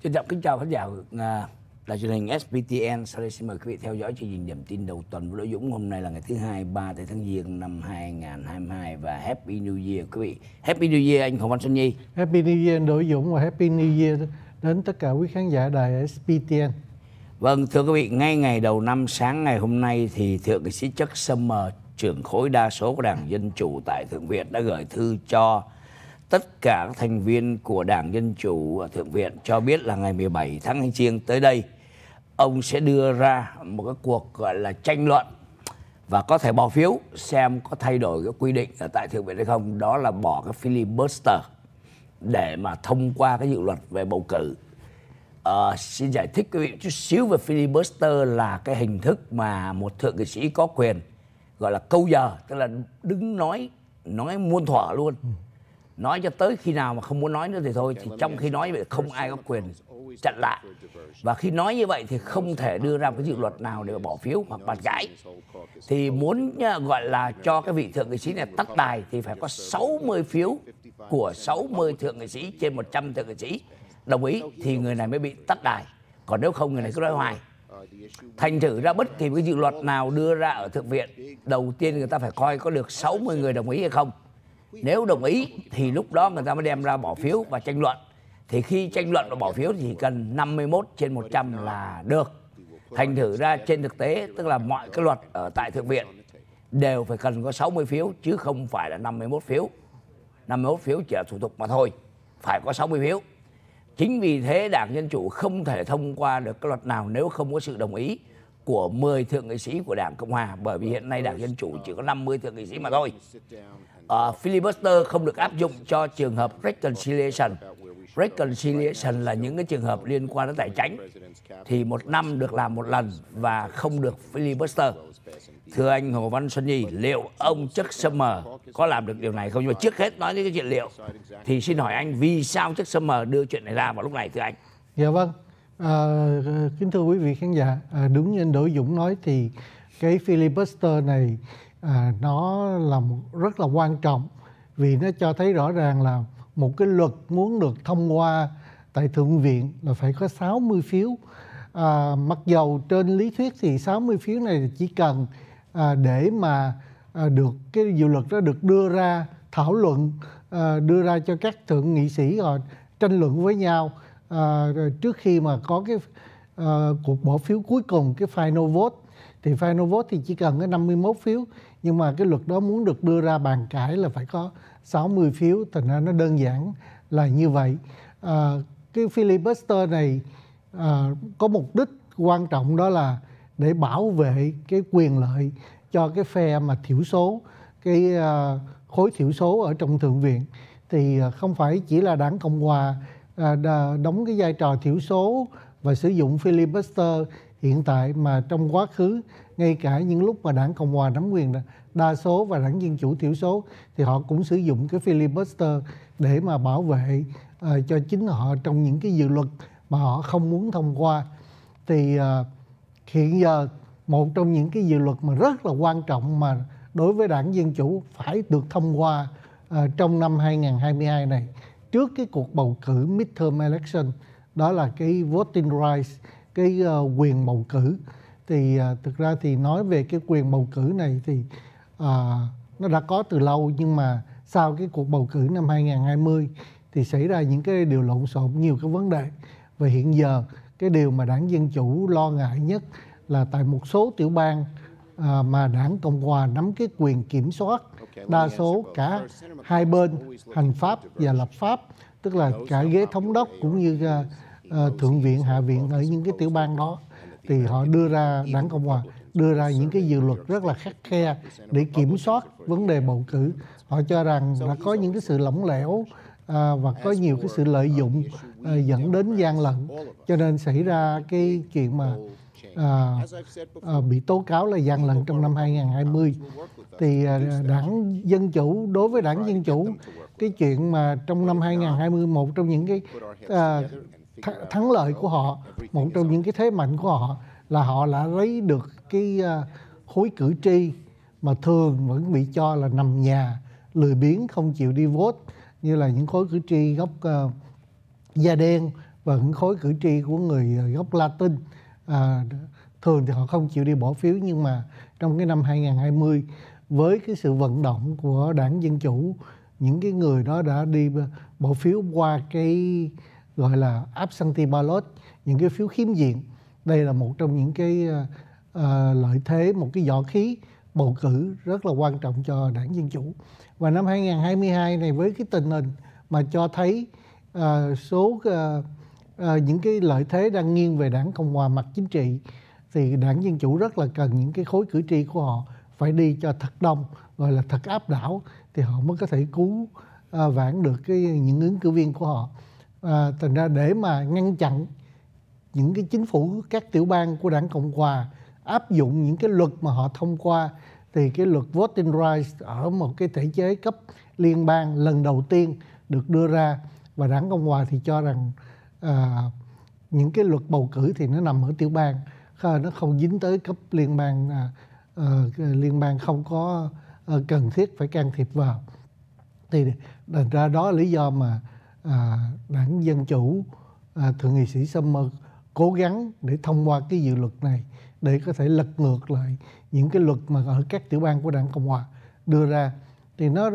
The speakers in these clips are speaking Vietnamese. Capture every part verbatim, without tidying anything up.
Trân trọng kính chào khán giả của đài truyền hình ét pê tê en. Sau đây xin mời quý vị theo dõi chương trình điểm tin đầu tuần với Đỗ Dũng. Hôm nay là ngày thứ hai, ba tháng Giêng năm hai nghìn hai mươi hai và Happy New Year quý vị. Happy New Year anh Hồ Văn Xuân Nhi. Happy New Year Đỗ Dũng và Happy New Year đến tất cả quý khán giả đài ét pê tê en. Vâng, thưa quý vị, ngay ngày đầu năm sáng ngày hôm nay thì Thượng nghị sĩ Chuck Schumer, trưởng khối đa số của Đảng Dân Chủ tại Thượng viện đã gửi thư cho tất cả các thành viên của Đảng Dân Chủ ở Thượng viện cho biết là ngày mười bảy tháng Giêng tới đây, ông sẽ đưa ra một cái cuộc gọi là tranh luận và có thể bỏ phiếu xem có thay đổi cái quy định ở tại Thượng viện hay không. Đó là bỏ cái filibuster để mà thông qua cái dự luật về bầu cử. À, xin giải thích quý vị chút xíu về filibuster là cái hình thức mà một thượng nghị sĩ có quyền gọi là câu giờ, tức là đứng nói nói muôn thuở luôn, nói cho tới khi nào mà không muốn nói nữa thì thôi. Thì trong khi nói như vậy không ai có quyền chặn lại, và khi nói như vậy thì không thể đưa ra một cái dự luật nào để bỏ phiếu hoặc bàn cãi. Thì muốn gọi là cho cái vị thượng nghị sĩ này tắt đài thì phải có sáu mươi phiếu của sáu mươi thượng nghị sĩ trên một trăm thượng nghị sĩ đồng ý thì người này mới bị tắt đài, còn nếu không người này cứ nói hoài. Thành thử ra bất kỳ cái dự luật nào đưa ra ở Thượng viện, đầu tiên người ta phải coi có được sáu mươi người đồng ý hay không. Nếu đồng ý thì lúc đó người ta mới đem ra bỏ phiếu và tranh luận. Thì khi tranh luận và bỏ phiếu thì chỉ cần năm mươi mốt trên một trăm là được. Thành thử ra trên thực tế, tức là mọi cái luật ở tại Thượng viện đều phải cần có sáu mươi phiếu chứ không phải là năm mươi mốt phiếu. năm mươi mốt phiếu chỉ là thủ tục mà thôi, phải có sáu mươi phiếu. Chính vì thế Đảng Dân Chủ không thể thông qua được cái luật nào nếu không có sự đồng ý của mười thượng nghị sĩ của Đảng Cộng Hòa, bởi vì hiện nay Đảng Dân Chủ chỉ có năm mươi thượng nghị sĩ mà thôi. Uh, filibuster không được áp dụng cho trường hợp reconciliation. Reconciliation là những cái trường hợp liên quan đến tài chính, thì một năm được làm một lần và không được filibuster. Thưa anh Hồ Văn Xuân Nhi, liệu ông Chuck Schumer có làm được điều này không? Nhưng mà trước hết nói đến cái chuyện liệu thì xin hỏi anh vì sao Chuck Schumer đưa chuyện này ra vào lúc này thưa anh? Dạ vâng, à, kính thưa quý vị khán giả, à, đúng như anh Đỗ Dũng nói thì cái filibuster này à, nó là một, rất là quan trọng, vì nó cho thấy rõ ràng là một cái luật muốn được thông qua tại Thượng viện là phải có sáu mươi phiếu. À, mặc dầu trên lý thuyết thì sáu mươi phiếu này chỉ cần à, để mà à, được cái dự luật đó được đưa ra thảo luận, à, đưa ra cho các thượng nghị sĩ họ tranh luận với nhau à, trước khi mà có cái à, cuộc bỏ phiếu cuối cùng, cái final vote. Thì final vote thì chỉ cần có năm mươi mốt phiếu, nhưng mà cái luật đó muốn được đưa ra bàn cãi là phải có sáu mươi phiếu, thành ra nó đơn giản là như vậy. À, cái filibuster này à, có mục đích quan trọng, đó là để bảo vệ cái quyền lợi cho cái phe mà thiểu số, cái à, khối thiểu số ở trong Thượng viện. Thì à, không phải chỉ là Đảng Cộng Hòa à, đóng cái vai trò thiểu số và sử dụng filibuster hiện tại, mà trong quá khứ, ngay cả những lúc mà Đảng Cộng Hòa nắm quyền đa số và Đảng Dân Chủ thiểu số thì họ cũng sử dụng cái filibuster để mà bảo vệ uh, cho chính họ trong những cái dự luật mà họ không muốn thông qua. Thì uh, hiện giờ một trong những cái dự luật mà rất là quan trọng mà đối với Đảng Dân Chủ phải được thông qua uh, trong năm hai nghìn hai mươi hai này, trước cái cuộc bầu cử midterm election, đó là cái voting rights, cái uh, quyền bầu cử. Thì uh, thực ra thì nói về cái quyền bầu cử này thì uh, nó đã có từ lâu, nhưng mà sau cái cuộc bầu cử năm hai nghìn hai mươi thì xảy ra những cái điều lộn xộn, nhiều cái vấn đề. Và hiện giờ cái điều mà Đảng Dân Chủ lo ngại nhất là tại một số tiểu bang uh, mà Đảng Cộng Hòa nắm cái quyền kiểm soát đa số cả hai bên hành pháp và lập pháp, tức là cả ghế thống đốc cũng như uh, uh, Thượng viện, Hạ viện ở những cái tiểu bang đó. Thì họ đưa ra, Đảng Cộng Hòa đưa ra những cái dự luật rất là khắt khe để kiểm soát vấn đề bầu cử. Họ cho rằng là có những cái sự lỏng lẻo à, và có nhiều cái sự lợi dụng à, dẫn đến gian lận, cho nên xảy ra cái chuyện mà à, à, bị tố cáo là gian lận trong năm hai nghìn hai mươi. Thì à, Đảng Dân Chủ, đối với Đảng Dân Chủ, cái chuyện mà trong năm hai nghìn hai mươi, một trong những cái à, th- thắng lợi của họ, một trong những cái thế mạnh của họ là họ đã lấy được cái uh, khối cử tri mà thường vẫn bị cho là nằm nhà, lười biếng, không chịu đi vote, như là những khối cử tri gốc uh, da đen và những khối cử tri của người gốc Latin à, thường thì họ không chịu đi bỏ phiếu, nhưng mà trong cái năm hai nghìn không trăm hai mươi với cái sự vận động của Đảng Dân Chủ, những cái người đó đã đi bỏ phiếu qua cái gọi là absentee ballot, những cái phiếu khiếm diện. Đây là một trong những cái uh, lợi thế, một cái võ khí bầu cử rất là quan trọng cho Đảng Dân Chủ. Và năm hai nghìn không trăm hai mươi hai này, với cái tình hình mà cho thấy uh, số uh, uh, những cái lợi thế đang nghiêng về Đảng Cộng Hòa mặt chính trị, thì Đảng Dân Chủ rất là cần những cái khối cử tri của họ phải đi cho thật đông, gọi là thật áp đảo, thì họ mới có thể cứu à, vãn được cái những ứng cử viên của họ. À, thành ra để mà ngăn chặn những cái chính phủ các tiểu bang của Đảng Cộng Hòa áp dụng những cái luật mà họ thông qua, thì cái luật voting rights ở một cái thể chế cấp liên bang lần đầu tiên được đưa ra, và Đảng Cộng Hòa thì cho rằng à, những cái luật bầu cử thì nó nằm ở tiểu bang, nó không dính tới cấp liên bang, à, à, liên bang không có à, cần thiết phải can thiệp vào. Thì thành ra đó là lý do mà à, Đảng Dân Chủ, à, Thượng nghị sĩ Summer cố gắng để thông qua cái dự luật này để có thể lật ngược lại những cái luật mà ở các tiểu bang của Đảng Cộng Hòa đưa ra. Thì nó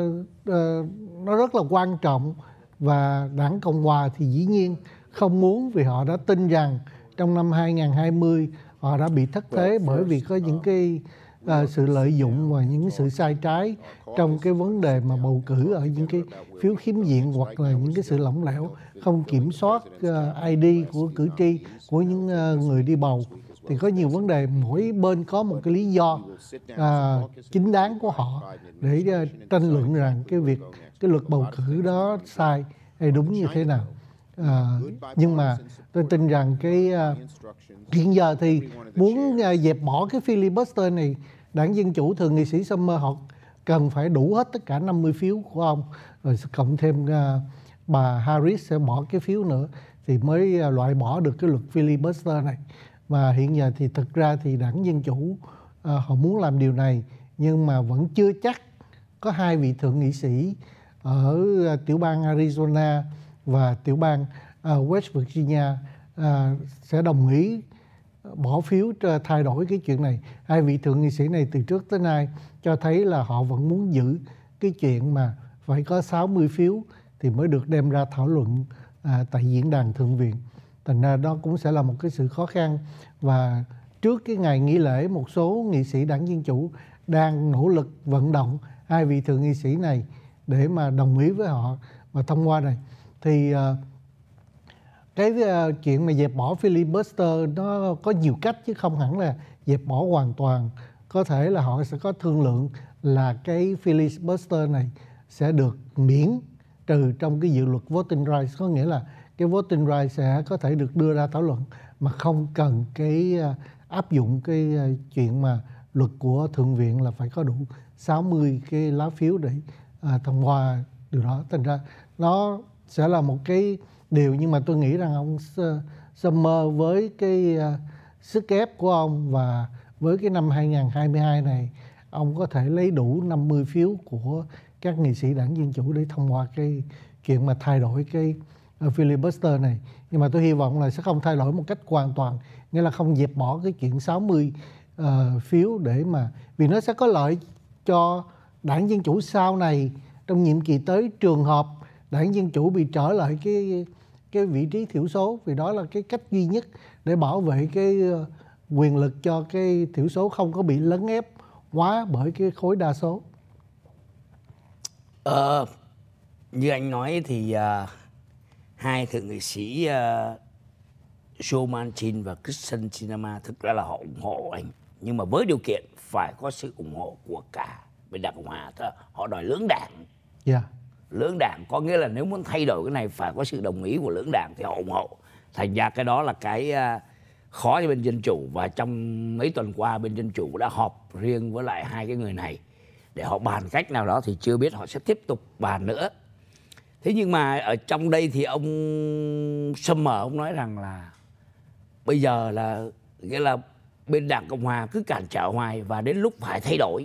nó rất là quan trọng, và Đảng Cộng Hòa thì dĩ nhiên không muốn, vì họ đã tin rằng trong năm hai nghìn không trăm hai mươi họ đã bị thất thế bởi vì có những cái à, sự lợi dụng và những sự sai trái trong cái vấn đề mà bầu cử ở những cái phiếu khiếm diện, hoặc là những cái sự lỏng lẻo không kiểm soát uh, i đê của cử tri, của những uh, người đi bầu. Thì có nhiều vấn đề, mỗi bên có một cái lý do uh, chính đáng của họ để uh, tranh luận rằng cái việc cái luật bầu cử đó sai hay đúng như thế nào. À, nhưng mà tôi tin rằng cái uh, hiện giờ thì muốn uh, dẹp bỏ cái filibuster này, Đảng Dân Chủ Thượng nghị sĩ Summer họ cần phải đủ hết tất cả năm mươi phiếu của ông, rồi cộng thêm uh, bà Harris sẽ bỏ cái phiếu nữa, thì mới uh, loại bỏ được cái luật filibuster này. Và hiện giờ thì thực ra thì Đảng Dân Chủ uh, họ muốn làm điều này, nhưng mà vẫn chưa chắc. Có hai vị thượng nghị sĩ ở uh, tiểu bang Arizona và tiểu bang uh, West Virginia uh, sẽ đồng ý bỏ phiếu thay đổi cái chuyện này. Hai vị thượng nghị sĩ này từ trước tới nay cho thấy là họ vẫn muốn giữ cái chuyện mà phải có sáu mươi phiếu thì mới được đem ra thảo luận à, tại diễn đàn Thượng viện. Thành ra đó cũng sẽ là một cái sự khó khăn. Và trước cái ngày nghỉ lễ, một số nghị sĩ Đảng Dân Chủ đang nỗ lực vận động hai vị thượng nghị sĩ này để mà đồng ý với họ và thông qua này. Thì uh, cái uh, chuyện mà dẹp bỏ filibuster nó có nhiều cách, chứ không hẳn là dẹp bỏ hoàn toàn. Có thể là họ sẽ có thương lượng là cái filibuster này sẽ được miễn trừ trong cái dự luật voting rights, có nghĩa là cái voting rights sẽ có thể được đưa ra thảo luận mà không cần cái uh, áp dụng cái uh, chuyện mà luật của Thượng viện là phải có đủ sáu mươi cái lá phiếu để uh, thông qua điều đó. Thành ra nó sẽ là một cái điều, nhưng mà tôi nghĩ rằng ông Summer với cái uh, sức ép của ông và với cái năm hai nghìn không trăm hai mươi hai này, ông có thể lấy đủ năm mươi phiếu của các nghị sĩ Đảng Dân Chủ để thông qua cái chuyện mà thay đổi cái uh, filibuster này. Nhưng mà tôi hy vọng là sẽ không thay đổi một cách hoàn toàn, nghĩa là không dẹp bỏ cái chuyện sáu mươi uh, phiếu để mà, vì nó sẽ có lợi cho Đảng Dân Chủ sau này trong nhiệm kỳ tới, trường hợp Đảng Dân Chủ bị trở lại cái cái vị trí thiểu số, vì đó là cái cách duy nhất để bảo vệ cái uh, quyền lực cho cái thiểu số không có bị lấn ép quá bởi cái khối đa số. Ờ, như anh nói thì uh, hai thượng nghị sĩ uh, Joe Manchin và Kyrsten Sinema thực ra là họ ủng hộ anh, nhưng mà với điều kiện phải có sự ủng hộ của cả bên Đảng Cộng Hòa. Họ đòi lưỡng đảng. Yeah. Lưỡng đảng có nghĩa là nếu muốn thay đổi cái này phải có sự đồng ý của lưỡng đảng thì họ ủng hộ. Thành ra cái đó là cái uh, khó cho bên Dân Chủ, và trong mấy tuần qua bên Dân Chủ đã họp riêng với lại hai cái người này để họ bàn cách nào đó, thì chưa biết họ sẽ tiếp tục bàn nữa. Thế nhưng mà ở trong đây thì ông Summer ông nói rằng là bây giờ là nghĩa là bên Đảng Cộng Hòa cứ cản trở hoài và đến lúc phải thay đổi.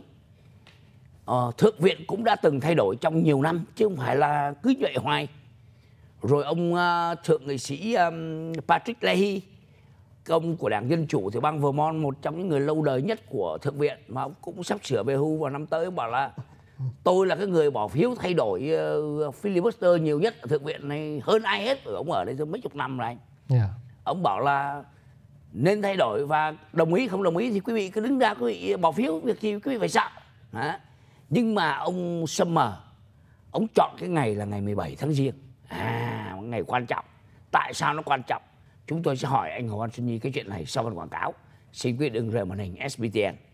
Ờ, Thượng viện cũng đã từng thay đổi trong nhiều năm chứ không phải là cứ vậy hoài. Rồi ông uh, thượng nghị sĩ um, Patrick Leahy, ông của Đảng Dân Chủ thì bang Vermont, một trong những người lâu đời nhất của Thượng viện, mà ông cũng sắp sửa về hưu vào năm tới. Ông bảo là tôi là cái người bỏ phiếu thay đổi uh, filibuster nhiều nhất ở Thượng viện này hơn ai hết. Ông ở đây mấy chục năm rồi anh. Yeah. Ông bảo là nên thay đổi, và đồng ý không đồng ý thì quý vị cứ đứng ra quý vị bỏ phiếu, việc gì quý vị phải sợ. Đó. Nhưng mà ông Summer, ông chọn cái ngày là ngày mười bảy tháng Giêng. À, một ngày quan trọng. Tại sao nó quan trọng? Chúng tôi sẽ hỏi anh Hồ Văn Xuân Nhi cái chuyện này sau phần quảng cáo. Xin quý vị đừng rời màn hình ét bê tê en.